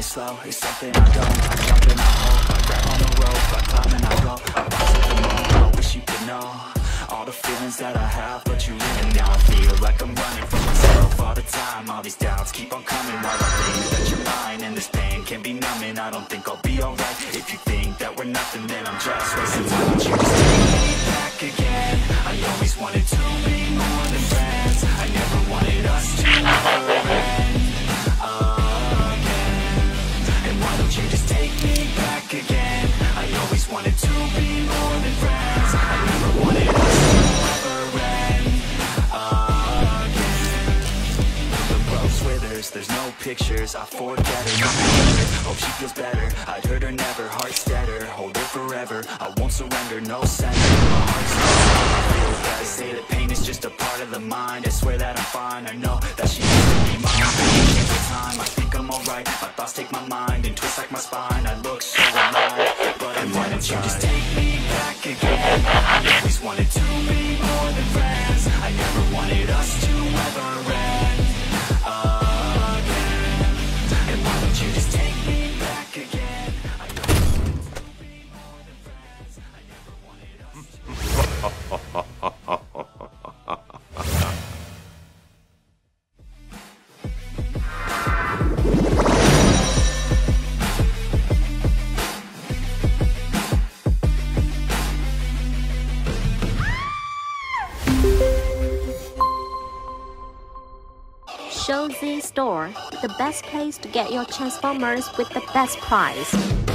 it slow, it's something I don't. I jump and I hope, I grab on the rope, I climb and I go, I rise to the moon. I wish you could know all the feelings that I have, but you live. And now I feel like I'm running from myself all the time. All these doubts keep on coming while I think that you're mine. And this pain can be numbing, I don't think I'll be alright. If you think that we're nothing, then I'm just wasting time. Why don't you just take me back again? I always wanted to be more than friends. I never wanted us to ever end again. And why don't you just take me back again? I always wanted to be more than friends. I never wanted us to ever end again. The rose withers, there's no pictures, I forget her. Hope she feels better, I'd hurt her never. Heart steadier, hold her forever. I won't surrender, no center. My heart's I say that pain is just a part of the mind. I swear that I'm fine, I know that she needs to be mine. Every time I think I'm alright, my thoughts take my mind and twist like my spine. I look so alive, but I'm why don't you just take me back again? I always wanted to be more than friends. I never wanted us to ever end again. And why don't you just take me back again? I always wanted to be more than friends. I never wanted us to. Show Z Store, the best place to get your Transformers with the best price.